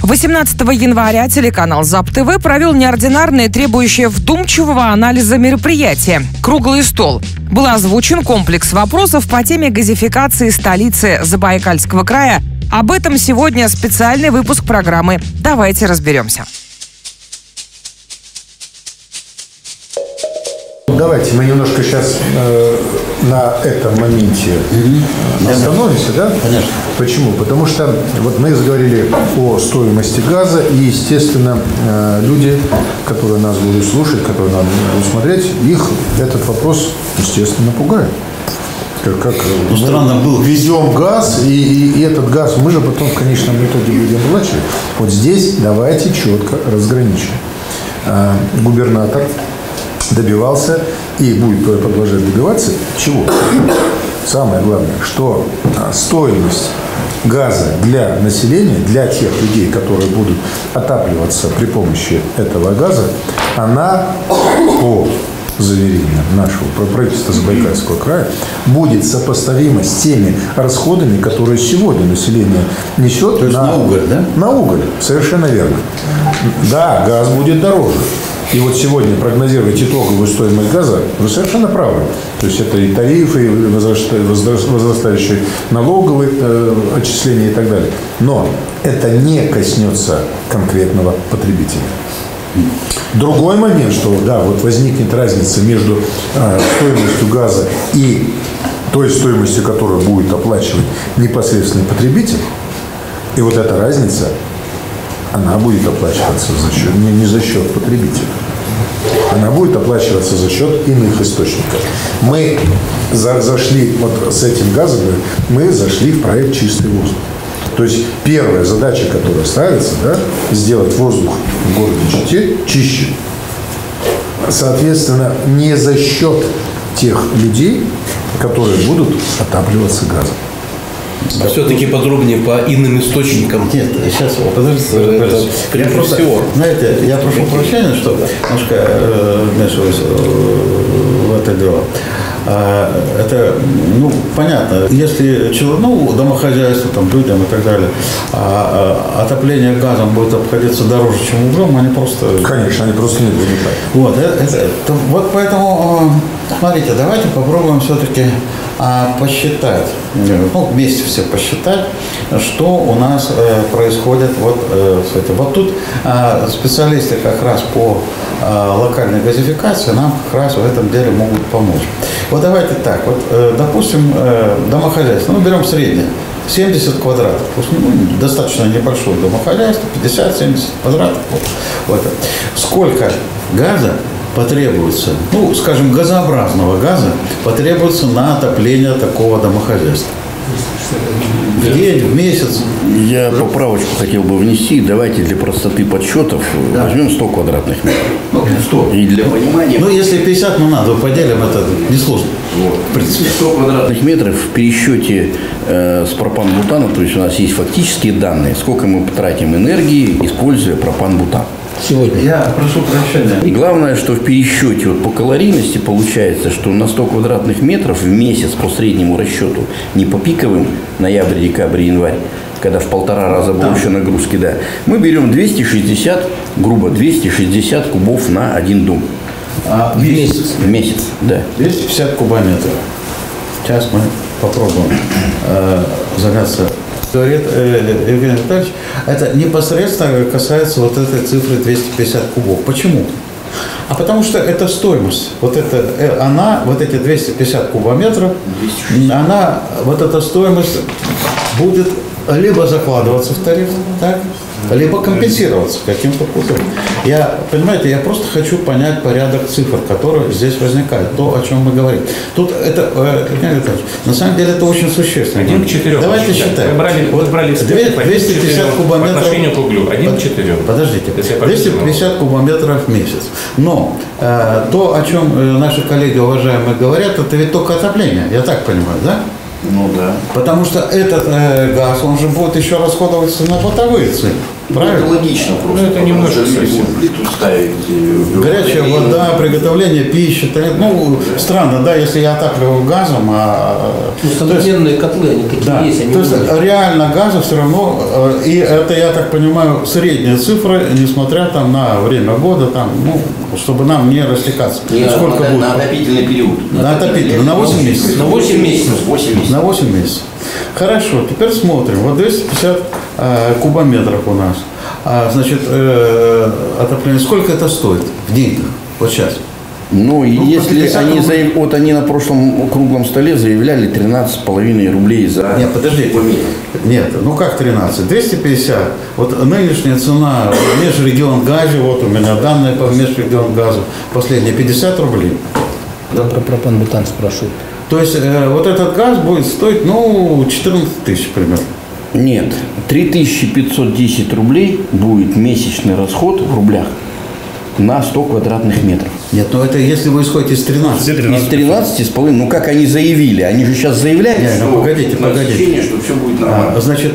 18 января телеканал ЗАП-ТВ провел неординарное, требующее вдумчивого анализа мероприятие «Круглый стол». Был озвучен комплекс вопросов по теме газификации столицы Забайкальского края. Об этом сегодня специальный выпуск программы. Давайте разберемся. Давайте мы немножко сейчас на этом моменте остановимся, да? Конечно. Почему? Потому что вот мы заговорили о стоимости газа, и, естественно, люди, которые нас будут слушать, которые нас будут смотреть, их этот вопрос, естественно, пугает. Как странно было. Везем газ, и этот газ мы же потом в конечном итоге будем оплачивать. Вот здесь давайте четко разграничим. Губернатор добивался и будет продолжать добиваться чего? Самое главное, что стоимость газа для населения, для тех людей, которые будут отапливаться при помощи этого газа, она, по заверениям нашего правительства Забайкальского края, будет сопоставима с теми расходами, которые сегодня население несет. То есть на уголь, да? На уголь, совершенно верно. Да, газ будет дороже. И вот сегодня прогнозировать итоговую стоимость газа, вы совершенно правы. То есть это и тарифы, и возрастающие налоговые отчисления и так далее. Но это не коснется конкретного потребителя. Другой момент, что да, вот возникнет разница между стоимостью газа и той стоимостью, которую будет оплачивать непосредственный потребитель. И вот эта разница, она будет оплачиваться за счет, не за счет потребителя. Она будет оплачиваться за счет иных источников. Мы зашли вот с этим газом, мы зашли в проект «Чистый воздух». То есть первая задача, которая ставится, да, сделать воздух в городе Чите чище. Соответственно, не за счет тех людей, которые будут отапливаться газом. Все-таки подробнее по иным источникам. Нет, сейчас, подождите. Знаете, я прошу прощения, что немножко вмешиваюсь в это дело. Это, понятно, если домохозяйство, там, людям и так далее, отопление газом будет обходиться дороже, чем углем, они просто... Конечно, они просто не будут. Вот поэтому, смотрите, давайте попробуем все-таки посчитать, вместе все посчитать, что у нас происходит. Вот тут специалисты как раз по локальной газификации нам как раз в этом деле могут помочь. Вот давайте так, допустим, домохозяйство, берем среднее, 70 квадратов, достаточно небольшое домохозяйство, 50-70 квадратов. Сколько газа потребуется, скажем, газообразного газа потребуется на отопление такого домохозяйства? В день, в месяц? Я поправочку хотел бы внести. Давайте для простоты подсчетов возьмем 100 квадратных метров. 100. И для понимания... если 50, надо, поделим, это несложно. В принципе, 100 квадратных метров в пересчете с пропан-бутана, то есть у нас есть фактические данные, сколько мы потратим энергии, используя пропан-бутан. Сегодня. Я прошу прощения. И главное, что в пересчете по калорийности получается, что на 100 квадратных метров в месяц по среднему расчету, не по пиковым ноябрь, декабрь, январь, когда в 1,5 раза больше нагрузки, мы берем 260, грубо 260 кубов на один дом. В месяц? В месяц, да. 250 кубометров. Сейчас мы попробуем заняться. Говорит Евгений Витальевич, это непосредственно касается вот этой цифры 250 кубов. Почему? А потому что это стоимость. Эти 250 кубометров, эта стоимость будет либо закладываться в тариф, либо компенсироваться каким-то путем. Я просто хочу понять порядок цифр, которые здесь возникают, то, о чем мы говорим. Тут на самом деле это очень существенно. 1 к 4. Давайте считаем. Мы брали 250 кубометров. По отношению к углю. 1 к 4. Подождите. 250 кубометров в месяц. Но то, о чем наши коллеги уважаемые говорят, это ведь только отопление. Я так понимаю, да? Да. Потому что этот газ, он же будет еще расходоваться на бытовые цены. Правильно? Это логично просто. Это немножко совсем. Плиту ставить. Горячая вода, приготовление пищи. Ну, странно, да, если я отапливаю газом, Современные котлы, они какие да, есть, они то есть не реально газа все равно, и это, я так понимаю, средние цифры, несмотря там на время года, там, ну, чтобы нам не растекаться. Сколько будет? На отопительный период. На отопительный, на 8 месяцев. На 8 месяцев. 8 месяцев. На 8 месяцев. Хорошо, теперь смотрим. Вот 250 кубометров у нас. Значит, отопление. Сколько это стоит в деньгах? Вот сейчас. Ну, и если 50 они, рублей. вот они на прошлом круглом столе заявляли 13,5 рублей за... Нет, подождите. Нет, ну как 13? 250. Вот нынешняя цена в межрегионгазе, вот у меня данные по межрегионгазу, последние 50 рублей. Да, про пропан-бутан спрашивают. То есть вот этот газ будет стоить, ну, 14 тысяч примерно. Нет, 3510 рублей будет месячный расход в рублях на 100 квадратных метров. Нет, ну это если вы исходите из 13. Из 13,5, ну как они заявили? Они же сейчас заявляют, Не, ну, погодите. ощущение, что все будет нормально. Значит,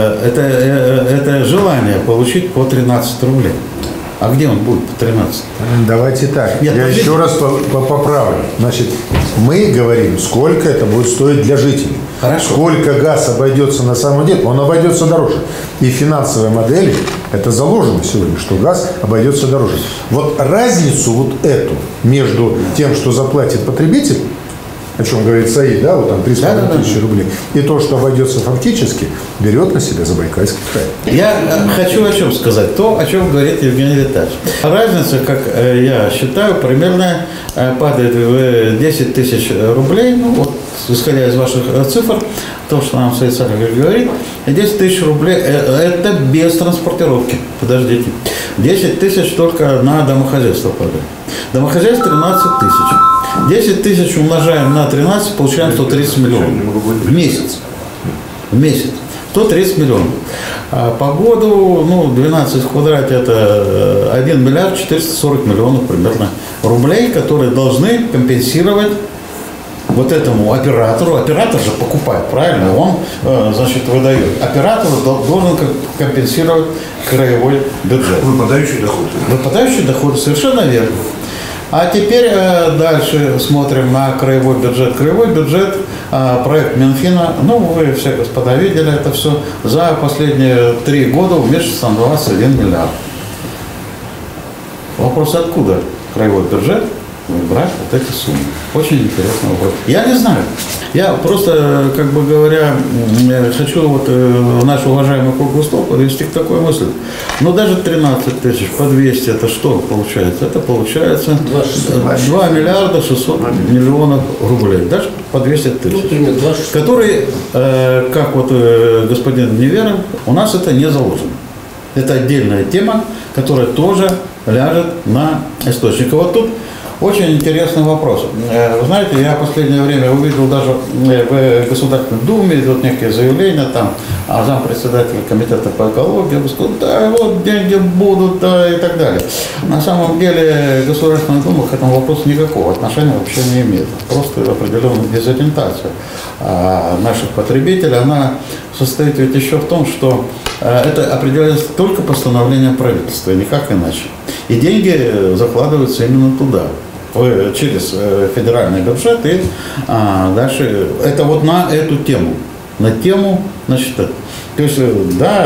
это желание получить по 13 рублей. А где он будет по 13? Давайте так. Нет, я подождите. еще раз поправлю. Значит, мы говорим, сколько это будет стоить для жителей. Хорошо. Сколько газ обойдется на самом деле, он обойдется дороже. И в финансовой модели это заложено сегодня, что газ обойдется дороже. Вот разницу вот эту между тем, что заплатит потребитель, о чем говорит Саид, да, вот там 3,5 тысячи рублей, и то, что обойдется фактически, берет на себя Забайкальский край. Я хочу о чем сказать. То, о чем говорит Евгений Витальевич. Разница, как я считаю, примерно падает в 10 тысяч рублей. Ну, вот, исходя из ваших цифр, то, что нам Саид Салихович говорит, 10 тысяч рублей – это без транспортировки. Подождите. 10 тысяч только на домохозяйство падает. Домохозяйство 13 тысяч. 10 тысяч умножаем на 13, получаем 130 миллионов в месяц. В месяц. 130 миллионов. А по году, ну, 12 в квадрате – это 1 миллиард 440 миллионов примерно рублей, которые должны компенсировать вот этому оператору. Оператор же покупает, правильно? Он, значит, выдает. Оператор должен компенсировать краевой бюджет. Выпадающий доход. Выпадающий доход, совершенно верно. А теперь дальше смотрим на краевой бюджет. Краевой бюджет, проект Минфина, ну, вы все, господа, видели это все, за последние 3 года уменьшится на 21 миллиард. Вопрос, откуда краевой бюджет брать вот эти суммы? Очень интересный вопрос. Я не знаю. Я просто, как бы говоря, хочу вот наш уважаемый круглый стол подвести к такой мысли. Ну, даже 13 тысяч по 200, это что получается? Это получается 2 миллиарда 600 миллионов рублей. Даже по 200 тысяч. Которые, как вот господин Неверов, у нас это не заложено. Это отдельная тема, которая тоже ляжет на источник. И вот тут очень интересный вопрос. Вы знаете, я в последнее время увидел даже в Государственной Думе идут некие заявления, там зампредседателя комитета по экологии, сказал, да, вот деньги будут, да, и так далее. На самом деле Государственная Дума к этому вопросу никакого отношения вообще не имеет. Просто определенная дезориентация наших потребителей, она состоит ведь еще в том, что это определяется только постановлением правительства, никак иначе. И деньги закладываются именно туда, через федеральный бюджет, и дальше это вот на эту тему, на тему, значит, то есть, да,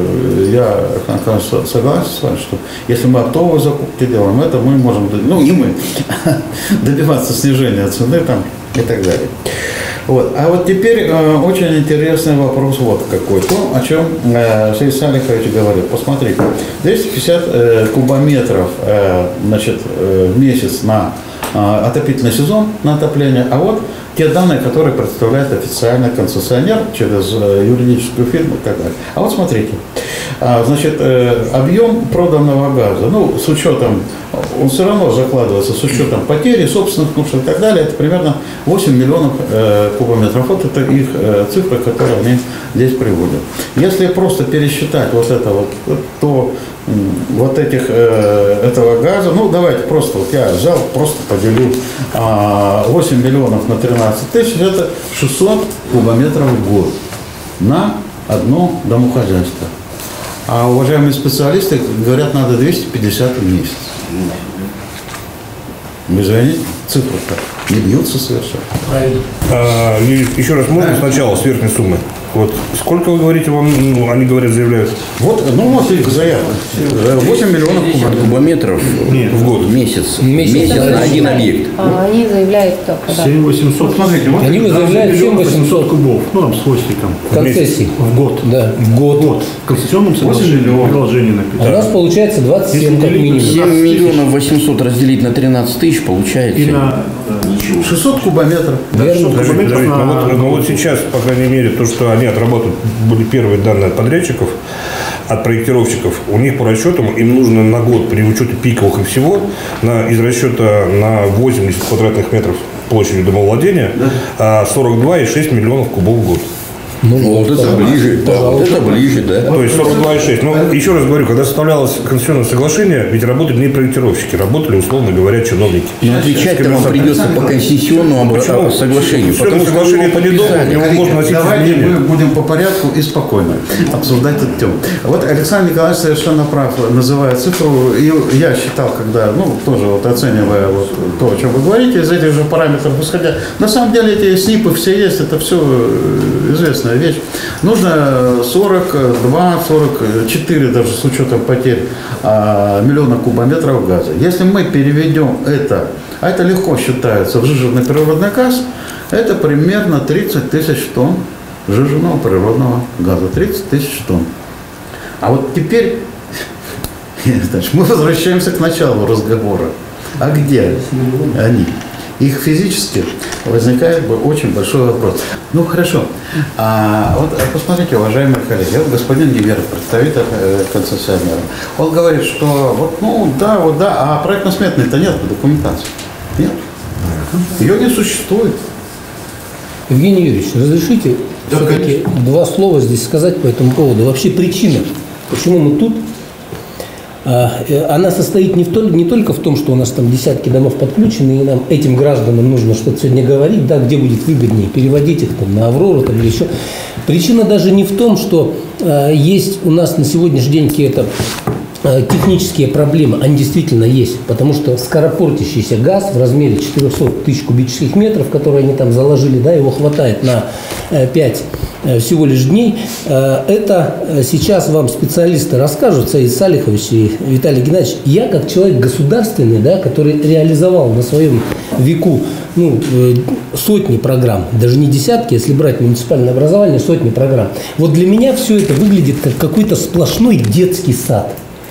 я согласен с вами, что если мы оптовые закупки делаем, это мы можем, ну и мы, добиваться снижения цены там и так далее. Вот. А вот теперь очень интересный вопрос вот какой. То, о чем Саид Салихович говорил. Посмотрите, 250 кубометров значит, в месяц на отопительный сезон, на отопление. А вот те данные, которые представляет официальный концессионер через юридическую фирму и так далее. А вот смотрите. Значит, объем проданного газа, ну, с учетом, он все равно закладывается с учетом потери, собственных нужд и так далее, это примерно 8 миллионов кубометров. Вот это их цифры, которые они здесь приводят. Если просто пересчитать вот это вот, то вот этого газа, ну, давайте просто, вот я взял, просто поделю 8 миллионов на 13 тысяч, это 600 кубометров в год на одно домохозяйство. А уважаемые специалисты говорят, надо 250 в месяц. Вы извините, цифры-то не бьются совершенно. Еще раз, можно сначала с верхней суммы? Вот сколько вы говорите, вам, они говорят, заявляют? Вот, вот их заявка. 8 миллионов кубометров в год, в месяц на один объект. Они заявляют только, да. 7-800. Смотрите, вот Они заявляют 7-800 кубов, ну, с хвостиком. Концессии. В год. Да, в год. В концессионном соглашении написано. А у нас получается 27 как минимум. 7 миллионов 800 разделить на 13 тысяч получается. И на 600 кубометров. Но вот сейчас, по крайней мере, то, что они отработают, были первые данные от подрядчиков, от проектировщиков, у них по расчетам им нужно на год при учете пиковых и всего из расчета на 80 квадратных метров площади домовладения 42,6 миллионов кубов в год. Ну, вот это ближе, да, вот это ближе, да. То есть 42,6. Но еще раз говорю, когда составлялось концессионное соглашение, ведь работали не проектировщики, работали, условно говоря, чиновники. Но отвечать-то вам придется по концессионному соглашению. Потому что соглашение по его можно носить Давайте изменения. мы будем по порядку и спокойно обсуждать эту тему. Вот Александр Николаевич совершенно прав, называя цифру. И я считал, когда, тоже вот оценивая вот то, о чем вы говорите, из этих же параметров исходя, на самом деле эти СНИПы все есть, это все известная вещь. Нужно 42-44, даже с учетом потерь, миллиона кубометров газа. Если мы переведем это, а это легко считается, в жиженный природный газ, это примерно 30 тысяч тонн жиженного природного газа. 30 тысяч тонн. А вот теперь мы возвращаемся к началу разговора. А где они? Их физически возникает очень большой вопрос. Ну, хорошо. Вот посмотрите, уважаемые коллеги, вот господин Неверов, представитель концессионера, он говорит, что а проектно-сметной-то нет документации. Нет. Ее не существует. Евгений Юрьевич, разрешите все-таки два слова здесь сказать по этому поводу. Вообще причина, почему мы тут, она состоит не только в том, что у нас там десятки домов подключены, и нам, этим гражданам, нужно что-то сегодня говорить, да, где будет выгоднее, переводить их там, на «Аврору» там, или еще. Причина даже не в том, что есть у нас на сегодняшний день какие-то технические проблемы, они действительно есть, потому что скоропортящийся газ в размере 400 тысяч кубических метров, которые они там заложили, да, его хватает на 5 всего лишь дней. Это сейчас вам специалисты расскажут, Саид Салихович и Виталий Геннадьевич. Я как человек государственный, да, который реализовал на своем веку сотни программ, даже не десятки, если брать муниципальное образование, сотни программ. Вот для меня все это выглядит как какой-то сплошной детский сад.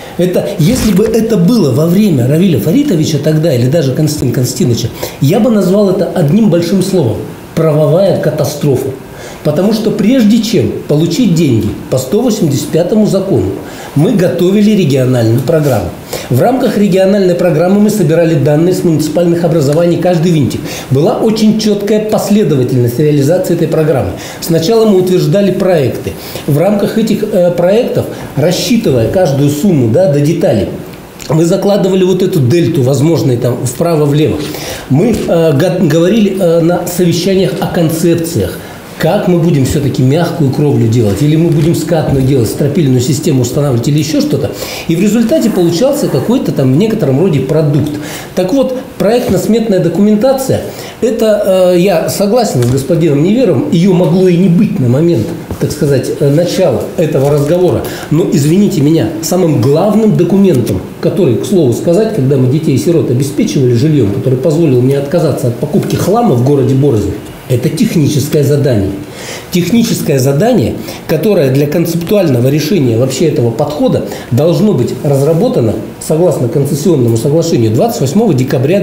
Если бы это было во время Равиля Фаритовича тогда, или даже Константина Константиновича, я бы назвал это одним большим словом – правовая катастрофа. Потому что прежде чем получить деньги по 185 закону, мы готовили региональную программу. В рамках региональной программы мы собирали данные с муниципальных образований, каждый винтик. Была очень четкая последовательность реализации этой программы. Сначала мы утверждали проекты. В рамках этих проектов, рассчитывая каждую сумму, да, до деталей, мы закладывали вот эту дельту, возможно, там вправо-влево. Мы говорили на совещаниях о концепциях. Как мы будем все-таки мягкую кровлю делать, или мы будем скатную делать, стропильную систему устанавливать, или еще что-то. И в результате получался какой-то там в некотором роде продукт. Так вот, проектно-сметная документация, это, я согласен с господином Неверовым, ее могло и не быть на момент, так сказать, начала этого разговора. Но, извините меня, самым главным документом, который, к слову сказать, когда мы детей-сирот обеспечивали жильем, который позволил мне отказаться от покупки хлама в городе Борзове, это техническое задание. Техническое задание, которое для концептуального решения вообще этого подхода должно быть разработано согласно концессионному соглашению 28 декабря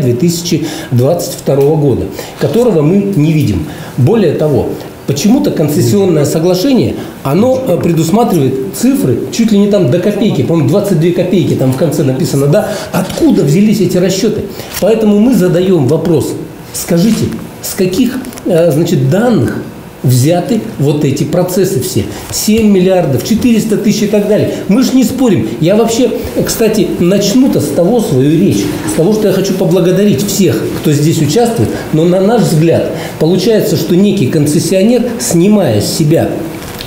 2022 года, которого мы не видим. Более того, почему-то концессионное соглашение, оно предусматривает цифры чуть ли не там до копейки, по-моему, 22 копейки там в конце написано, да, откуда взялись эти расчеты. Поэтому мы задаем вопрос, скажите, с каких, данных взяты вот эти процессы все. 7 миллиардов, 400 тысяч и так далее. Мы же не спорим. Я вообще, кстати, начну-то с того свою речь. С того, что я хочу поблагодарить всех, кто здесь участвует. Но на наш взгляд, получается, что некий концессионер, снимая с себя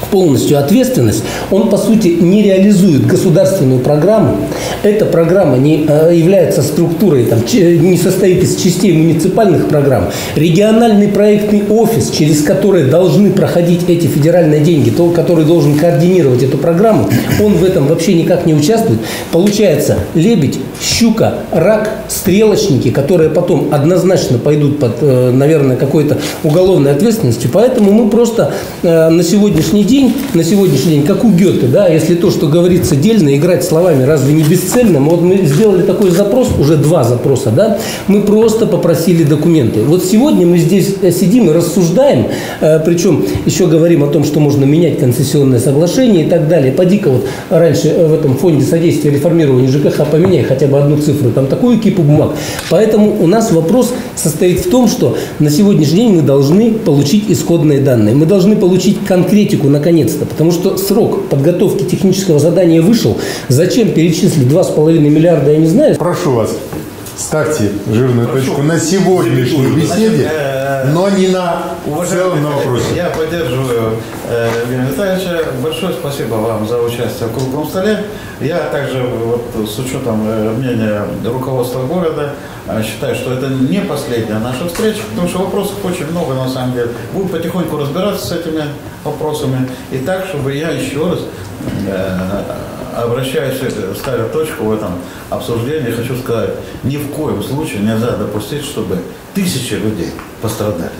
полностью ответственность, он, по сути, не реализует государственную программу. Эта программа не является структурой, там, не состоит из частей муниципальных программ. Региональный проектный офис, через который должны проходить эти федеральные деньги, который должен координировать эту программу, он в этом вообще никак не участвует. Получается, лебедь, щука, рак, стрелочники, которые потом однозначно пойдут под, наверное, какой-то уголовной ответственностью. Поэтому мы просто на сегодняшний день, как у Гёте, да, если то, что говорится дельно, играть словами разве не бесцельно? Вот мы сделали такой запрос, уже 2 запроса, да, мы просто попросили документы. Вот сегодня мы здесь сидим и рассуждаем, причем еще говорим о том, что можно менять концессионное соглашение и так далее. Поди-ка вот раньше в этом фонде содействия реформированию ЖКХ поменяй хотя бы одну цифру, там такую кипу бумаг. Поэтому у нас вопрос состоит в том, что на сегодняшний день мы должны получить исходные данные. Мы должны получить конкретику наконец-то, потому что срок подготовки технического задания вышел. Зачем перечислить 2,5 миллиарда, я не знаю. Прошу вас, ставьте жирную точку на сегодняшней беседе, но не на целом на вопросе. Я поддерживаю Евгения Витальевича. Большое спасибо вам за участие в круглом столе. Я также, вот, с учетом мнения руководства города, считаю, что это не последняя наша встреча, потому что вопросов очень много на самом деле. Будем потихоньку разбираться с этими вопросами. И так, чтобы я еще раз, обращаюсь, ставя точку в этом обсуждении, хочу сказать, ни в коем случае нельзя допустить, чтобы тысячи людей пострадали.